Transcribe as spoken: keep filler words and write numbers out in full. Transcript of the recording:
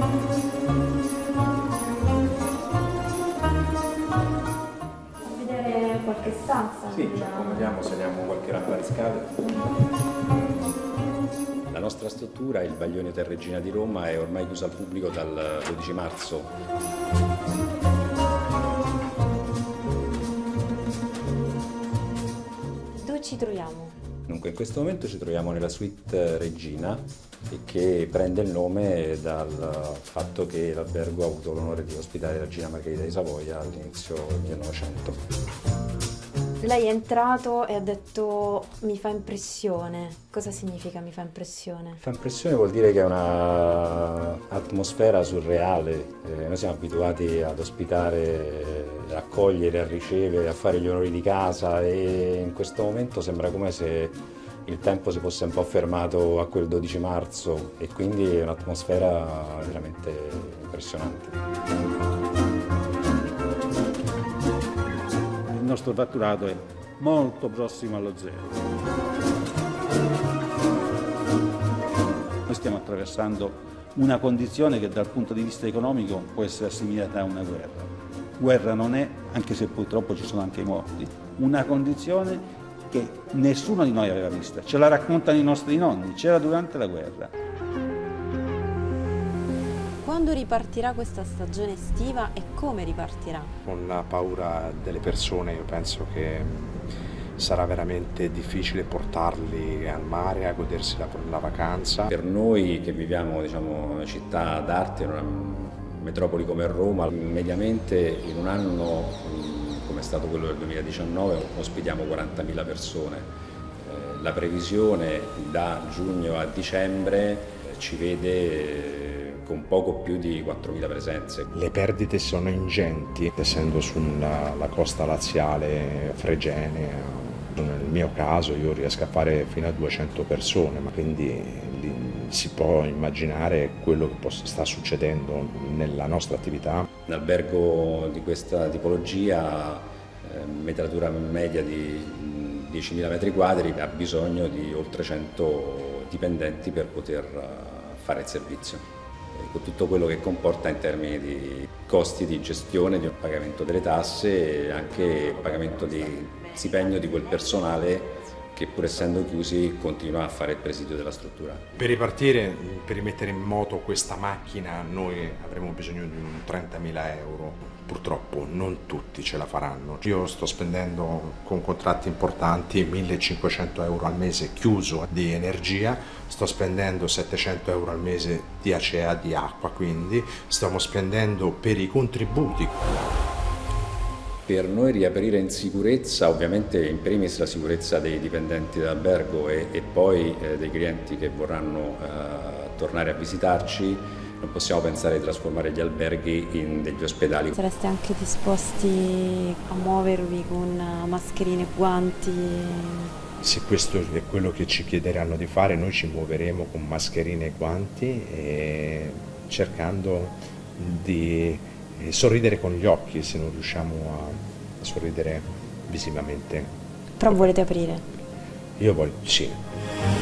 Vedere qualche stanza? Sì, ci accomodiamo, saliamo qualche rampa di scale. La nostra struttura, il Baglioni Hotel Regina di Roma, è ormai chiusa al pubblico dal dodici marzo. Dove ci troviamo? Dunque, in questo momento ci troviamo nella suite Regina, che prende il nome dal fatto che l'albergo ha avuto l'onore di ospitare la regina Margherita di Savoia all'inizio del millenovecento. Lei è entrato e ha detto mi fa impressione. Cosa significa mi fa impressione? Fa impressione vuol dire che è un'atmosfera surreale. Eh, noi siamo abituati ad ospitare, a accogliere, a ricevere, a fare gli onori di casa, e in questo momento sembra come se il tempo si fosse un po' fermato a quel dodici marzo, e quindi è un'atmosfera veramente impressionante. Il nostro fatturato è molto prossimo allo zero. Noi stiamo attraversando una condizione che dal punto di vista economico può essere assimilata a una guerra. Guerra non è, anche se purtroppo ci sono anche i morti, una condizione che nessuno di noi aveva vista. Ce la raccontano i nostri nonni, c'era durante la guerra. Quando ripartirà questa stagione estiva e come ripartirà? Con la paura delle persone, io penso che sarà veramente difficile portarli al mare a godersi la, la vacanza. Per noi che viviamo, diciamo, in una città d'arte, in una metropoli come Roma, mediamente in un anno come è stato quello del duemiladiciannove ospitiamo quarantamila persone. La previsione da giugno a dicembre ci vede con poco più di quattromila presenze. Le perdite sono ingenti, essendo sulla la costa laziale fregene. Nel mio caso io riesco a fare fino a duecento persone, ma quindi si può immaginare quello che sta succedendo nella nostra attività. Un albergo di questa tipologia, eh, metratura media di diecimila metri quadri, ha bisogno di oltre cento dipendenti per poter fare il servizio, con tutto quello che comporta in termini di costi di gestione, di pagamento delle tasse e anche pagamento di stipendio di quel personale che, pur essendo chiusi, continua a fare il presidio della struttura. Per ripartire, per rimettere in moto questa macchina, noi avremo bisogno di un trentamila euro. Purtroppo non tutti ce la faranno. Io sto spendendo con contratti importanti millecinquecento euro al mese chiuso di energia, sto spendendo settecento euro al mese di Acea, di acqua, quindi stiamo spendendo per i contributi. Per noi riaprire in sicurezza, ovviamente in primis la sicurezza dei dipendenti dell'albergo e, e poi eh, dei clienti che vorranno eh, tornare a visitarci, non possiamo pensare di trasformare gli alberghi in degli ospedali. Sareste anche disposti a muovervi con mascherine e guanti? Se questo è quello che ci chiederanno di fare, noi ci muoveremo con mascherine e guanti, e cercando di sorridere con gli occhi, se non riusciamo a sorridere visivamente. Però volete aprire? Io voglio, sì.